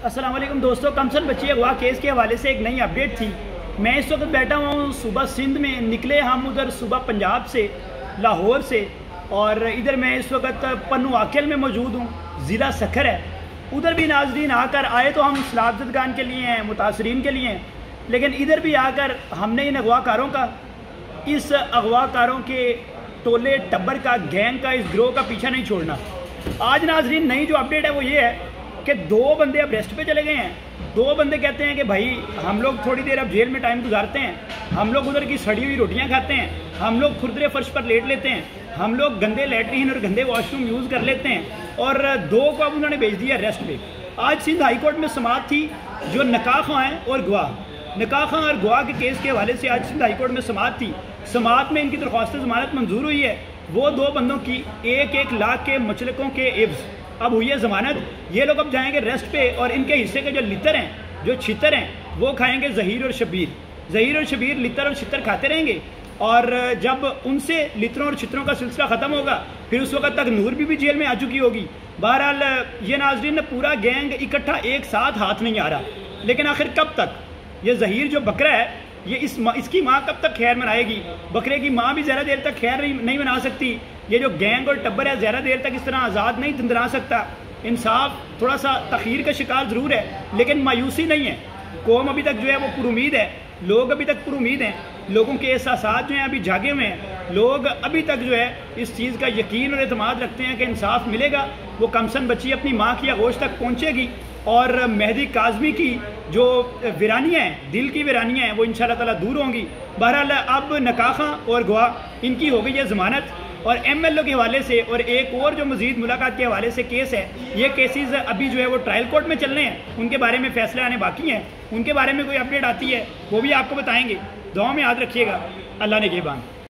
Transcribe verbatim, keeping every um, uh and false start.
अस्सलाम वालेकुम दोस्तों, कमसन बच्ची अगवा केस के हवाले से एक नई अपडेट थी। मैं इस वक्त बैठा हुआ हूँ सुबह सिंध में, निकले हम उधर सुबह पंजाब से, लाहौर से, और इधर मैं इस वक्त पन्नू आकेल में मौजूद हूँ। ज़िला सखर है, उधर भी नाज़रीन आकर आए तो हम सलाबतगान के लिए हैं, मुतासरीन के लिए हैं, लेकिन इधर भी आकर हमने इन अगवाकारों का, इस अगवाकारों के टोले टब्बर का, गैंग का, इस ग्रोह का पीछा नहीं छोड़ना। आज नाज़रीन नई जो अपडेट है वो ये है कि दो बंदे अब रेस्ट पे चले गए हैं। दो बंदे कहते हैं कि भाई हम लोग थोड़ी देर अब जेल में टाइम गुजारते हैं, हम लोग उधर की सड़ी हुई रोटियां खाते हैं, हम लोग खुरदरे फर्श पर लेट लेते हैं, हम लोग गंदे लेटरिन और गंदे वॉशरूम यूज़ कर लेते हैं, और दो को अब उन्होंने भेज दिया रेस्ट पे। आज सिंध हाई कोर्ट में समाअत थी जो निकाह खां हैं और गवाह, निकाह खां और गवाह के केस के हवाले से आज सिंध हाई कोर्ट में समाअत थी। समाअत में इनकी दरख्वास्त ज़मानत मंजूर हुई है। वो दो बंदों की एक एक लाख के मचलकों के एवज अब हुई है ज़मानत। ये लोग अब जाएंगे रेस्ट पे, और इनके हिस्से के जो लितर हैं, जो छितर हैं, वो खाएंगे ज़हीर और शबीर। ज़हीर और शबीर लितर और छितर खाते रहेंगे, और जब उनसे लितरों और छितरों का सिलसिला ख़त्म होगा फिर उस वक्त तक नूर भी, भी जेल में आ चुकी होगी। बहरहाल ये नाज़रीन पूरा गैंग इकट्ठा एक साथ हाथ नहीं आ रहा, लेकिन आखिर कब तक ये ज़हीर जो बकरा है, ये इस मा, इसकी माँ कब तक खैर मनाएगी? बकरे की माँ भी ज़्यादा देर तक खैर नहीं, नहीं मना सकती। ये जो गैंग और टब्बर है ज़्यादा देर तक इस तरह आज़ाद नहीं दंदरा सकता। इंसाफ थोड़ा सा तखीर का शिकार ज़रूर है, लेकिन मायूसी नहीं है। कौम अभी तक जो है वो पुरुमीद है, लोग अभी तक पुरुमीद हैं, लोगों के एहसासात जो हैं अभी जागे हुए हैं, लोग अभी तक जो है इस चीज़ का यकीन और एतमाद रखते हैं कि इंसाफ मिलेगा। वो कमसन बच्ची अपनी माँ की आगोश तक पहुँचेगी, और मेहदी काज़मी की जो वीरानियाँ हैं, दिल की वीरानियाँ हैं, वो इंशाअल्लाह ताला दूर होंगी। बहरहाल अब निकाह खां और गवाह इनकी हो गई है ज़मानत, और एम एल ओ के हवाले से और एक और जो मज़ीद मुलाकात के हवाले से केस है, ये केसेस अभी जो है वो ट्रायल कोर्ट में चल रहे हैं, उनके बारे में फैसले आने बाकी हैं। उनके बारे में कोई अपडेट आती है वो भी आपको बताएंगे। दुआ में याद रखिएगा। अल्लाह ने निगहबान।